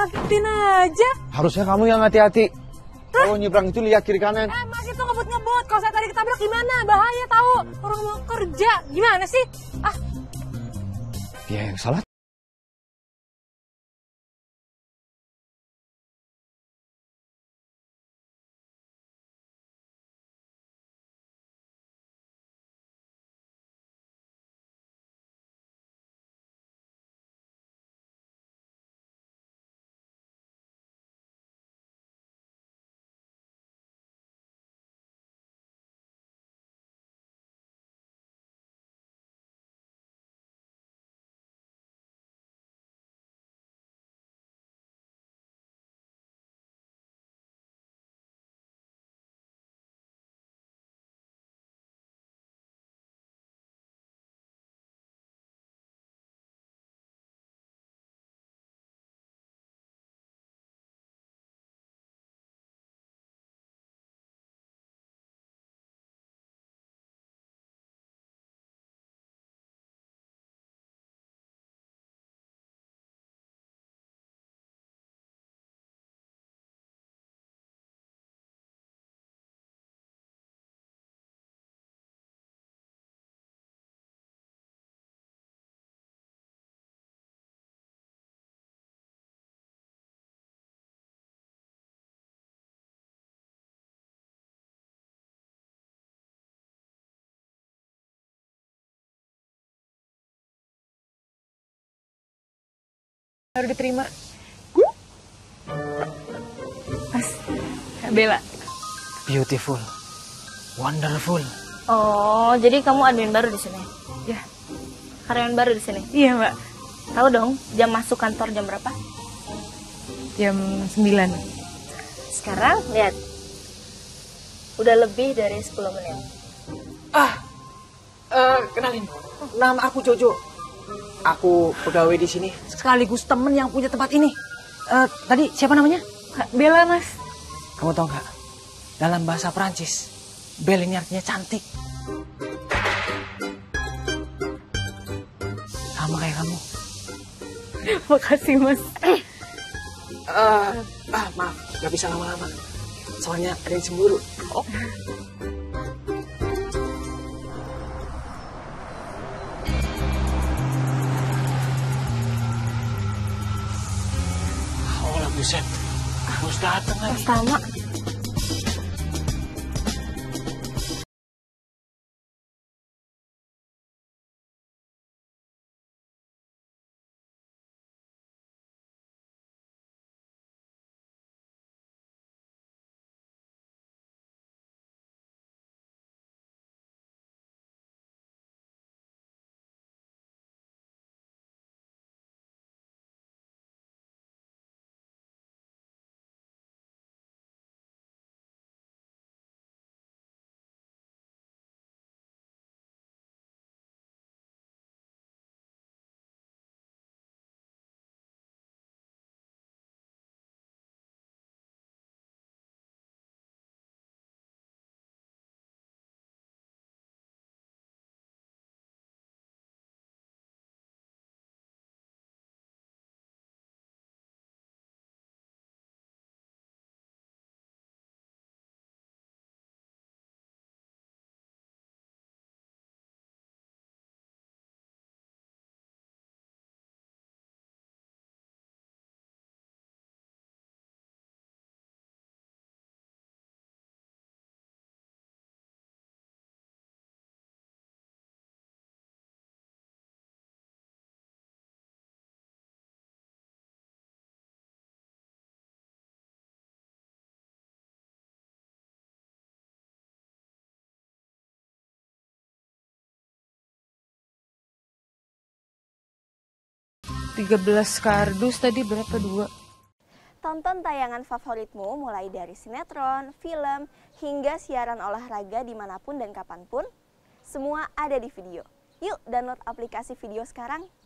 Ngagetin aja. Harusnya kamu yang hati-hati. Kalau nyebrang itu lihat kiri kanan. Mas itu ngebut-ngebut. Kalau saya tadi ketabrak gimana? Bahaya tahu. Orang mau kerja. Gimana sih? Dia yang salah. Baru diterima. Mas, Bella. Beautiful, wonderful. Oh, jadi kamu admin baru di sini? Ya. Karyawan baru di sini? Iya, Mbak. Tahu dong jam masuk kantor jam berapa? Jam 9. Sekarang lihat. Udah lebih dari 10 menit. Kenalin, nama aku Jojo. Aku pegawai di sini, sekaligus temen yang punya tempat ini. Tadi siapa namanya? Bella, Mas. Kamu tahu nggak? Dalam bahasa Prancis, Belle ini artinya cantik. Sama kayak kamu. Makasih, Mas. Maaf, nggak bisa lama-lama. Soalnya ada yang cemburu. Oh. Buset, bos datang lagi. Pertama. Belas kardus tadi berapa? 2. Tonton tayangan favoritmu mulai dari sinetron, film, hingga siaran olahraga dimanapun dan kapanpun. Semua ada di video. Yuk download aplikasi video sekarang.